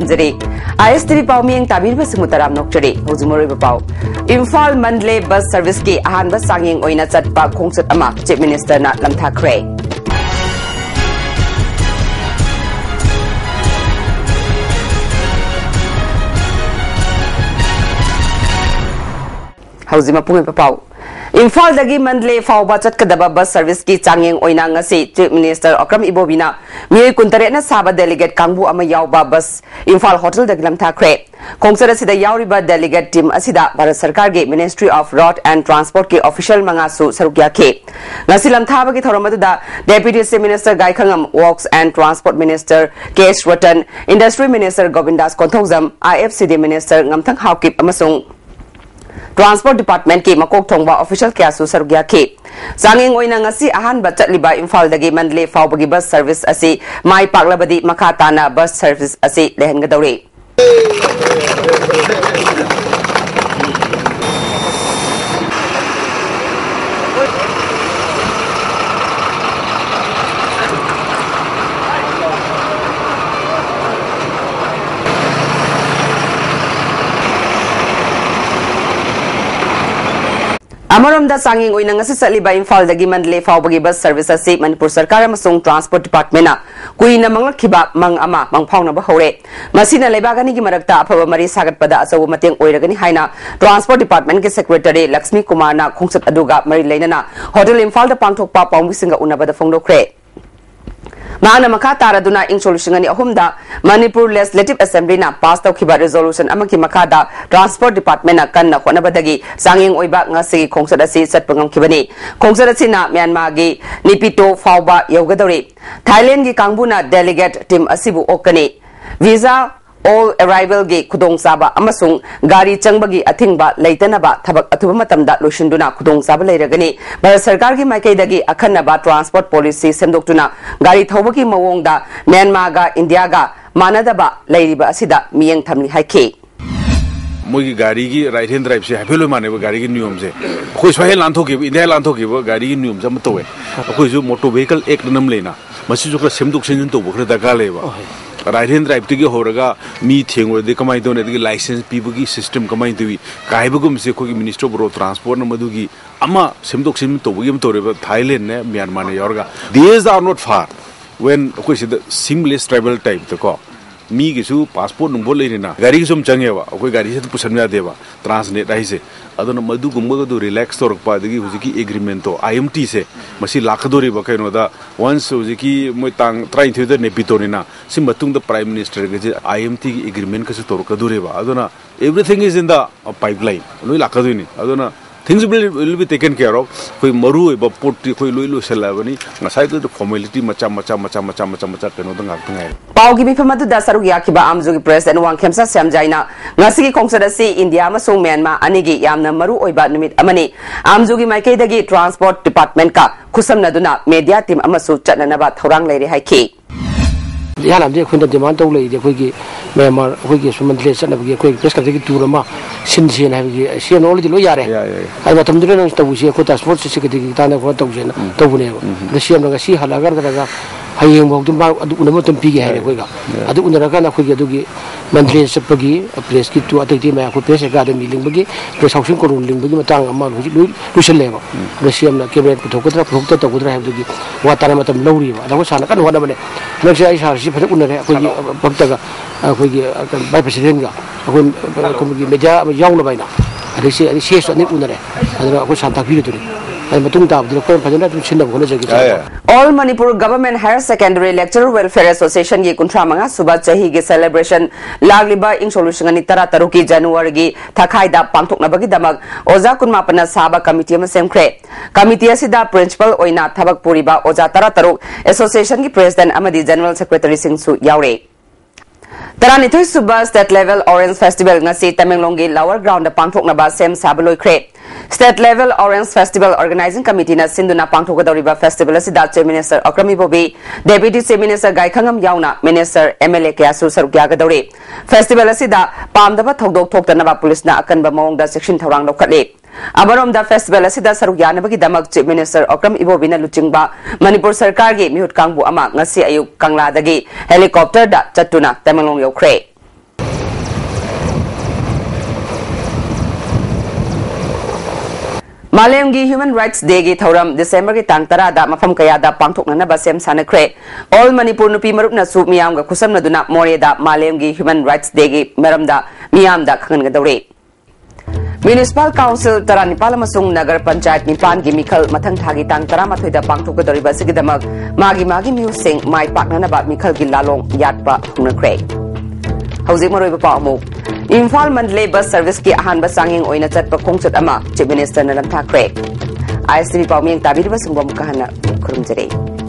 ꯊꯝꯖꯔꯤ ISTV ꯄꯥꯎ ꯃꯤꯌꯦꯡ ꯇꯥꯕꯤꯔꯤꯕ ꯁꯤꯃꯨꯇꯔꯥꯝ ꯅꯣꯛꯆꯔꯤ ꯍꯧꯖꯤꯛ ꯃꯔꯨꯑꯣꯏꯕ ꯄꯥꯎ ꯏꯝꯐꯥꯜ ꯃꯟꯗꯂꯦ ꯕꯁ ꯁꯔꯚꯤꯁꯀꯤ ꯑꯍꯥꯟꯕ ꯆꯥꯡꯌꯦꯡ ꯑꯣꯏꯅ ꯆꯠꯄ ꯈꯣꯡꯆꯠ ꯑꯃ ꯆꯤꯞ ꯃꯤꯅꯤꯁꯇꯔꯅ ꯂꯝꯊꯥꯈ꯭ꯔꯦ ꯍꯧꯖꯤꯛ ꯃꯄꯨꯡ ꯑꯣꯏꯕ ꯄꯥꯎ Imphal dagi Mandalay fauba chatkadaba bus service ki changyeng oina ngasi Chief Minister Akram Ibobina mioi kuntare na saba delegate kangbu ama yauba bus Imphal hotel dagi lamthakre khongchar asida yauriba delegate team asida Bharat Sarkar gi Ministry of Road and Transport ki official mangasu sarukya ke ngasi lamthaba ki thoramadu Deputy Chief Minister Gaikhangam Works and Transport Minister Kesh Ratan Industry Minister Govindas Konthongzam IFCD Minister Ngamthang Haukip amasung Transport Department ki makok thongba official kya su sarugya ke changeng oina ngasi ahan ba chatliba Imphal dagi Mandalay faubagi bus service asi mai paklabadi makha tana bus service asi lehengadore Amaram da sanging oina ngasi satliba Imphal dagi Mandalay faubagi bus service asi Manipur Sarkar amasung Transport Department na kuina manglakhiba mang ama mangphauna ba hore masina leibagani gi marakta afaba mari sagatpada asawu mateng oiragani haina Transport Department ke Secretary Lakshmi Kumar na khungsat aduga mari leinana Hotel Imphal da pangthokpa pawmisinga unabada phongdokre Mana makha taraduna ing solution ani ahumda Manipur Legislative Assembly na pass tawkhiba resolution amaki makha da Transport Department na kanna khonabadagi sanging oiba ngasi khongsat asi satpangam khibani khongsat asi na Myanmar gi Nipito fauba yogadore Thailand gi kangbuna delegate team asibu okani visa all arrival gi khudong saba amasung gari changbagi athingba leitanaba thabak athuba matamda loshinduna khudong saba leiragani Bharat Sarkar gi maikai akhanaba transport policy semdoktuna gari thobagi mawongda Myanmar ga India ga manadaba leiriba asida miyeng thamni haike मोगी गाड़ी की right hand drive से हैफेलो माने वो गाड़ी की नियम से कोई स्वाहे लांथो की इंडिया लांथो की वो गाड़ी की नियम से मत होए कोई जो मोटर व्हीकल एक नम लेना मसी जो का सेमदुक सेंजन तो बखरे दगा लेवा राइट हैंड ड्राइव तिगे होरगा मी थेंगो दे कमाई दोने तिगे लाइसेंस पीबगी सिस्टम कमाई दोवी कायबगुम से कोई मिनिस्टर ऑफ रोड ट्रांसपोर्ट न मदुगी अमा सेमदुक सेंजन तो बगी म तोरे थाईलैंड ने म्यांमार ने योरगा days are not far when कोई से सीमलेस ट्रैवल टाइप तो को मी किसु पासपोर्ट नंबर लेना गाड़ी की सुम चंगेवा कोई गाड़ी से पुछन देवा ट्रांसलेट राइसे अदन मधु गुम्बगदु रिलैक्स तौर पादगी हुजिकी एग्रीमेंट तो IMT से मसी लाखदोरी बकैनोदा वंस हुजिकी मोय तांग 33 ने पितोनिना सि मतुंग द प्राइम मिनिस्टर के IMT की एग्रीमेंट कसे तौर कदुरेवा अदना everything is in the pipeline लोई लाखदोनी अदना things will be taken care of koi maru ba port koi loilu selabani ngasai to formality macha keno dang ngai pau gi bifamadu da saru yakiba amjugi president wang khemsa samjaina ngasi gi khongsada si India ma song Myanmar ani gi yamna maru oiba numit amani amjugi maikai dagi transport department ka khusamna duna media team amasu chatna ba thorang leire haiki यालाम जे खुन demand तो ले जे कोई मेमर कोई सुमंदले चना बगे कोई press करते की टूर मा सिन सिन है बगे सिन ऑलरेडी लो यारे आई मतम दुरे न तबु से को ट्रांसपोर्ट से के ताने को तबु से तबु ने द सिम न सी हलागर दरगा hayeng bok tum ba adu unam tum pi ge hai ko ga adu unara ka na khu ge adu gi mandre sapagi press ki tu atai ti ma khu press ga de miling bagi press housing ko ruling bagi matang amma lu sel leba rasiam na cabinet puthok ko tra phok to ko tra ha du gi wa tara matam lawri ba da ko sana kan wada bane na se ai sar si pha unare ko gi bakta ga ko gi by president ga ko gi meja yaung na baina ade se ani se so ni unare adu ko santa ki du All Manipur Government Higher Secondary Lecturer Welfare Association ye kuntra manga suba chahi ge celebration lagliba ing solution ani tara taruki January gi thakai da pangthokna bagi damak oja kunma pana saba committee ma semkhre committee asida principal oina thabak puriba oja tara taruk association gi president amadi general secretary singsu yaure Taranithoi suba state level Orange Festival ngasi Tamenglong gi lower ground da pangthokna ba sem sabaloi khre State level Orange Festival Organizing Committee na Sinduna Pangthokadoriba Festival asida Chief Minister Akram Ibobie Deputy Chief Minister Gaikhangam yauna Minister MLA kyasu sarukya gadore Festival asida pamdaba thodok thoktanaba police na akanba mawongda section thorang lokhatle Amarom da festival asida sarukya bagi damak Chief Minister Akram Ibobie na luchingba Manipur Sarkar gi mihut kangbu ama ngasi ayuk Kangla dagi helicopter da chatuna Tamenglong yokre Malemgi Human Rights Day gi thoram December gi tang tara da mafam kaya da pangthokna ba sem sanakre all Manipur nupi marup na su miyam ga khusam na duna more da Malemgi Human Rights Day gi maram da miyam da khangan ga dawre Municipal Council Taranipal amasung Nagar Panchayat Nipan gi mikhal mathang thagi tang tara mathoi da pangthok ga dawri ba sigi damak magi miu sing mai pakna na ba mikhal gi lalong yatpa hunakre Hauzik maroi ba pa Imphal Mandalay bus service ki ahan ba sanging oina chat pa khongchut ama Chief Minister na lamthakre ISTV pawming tabiri ba sungbam kahana kurum jare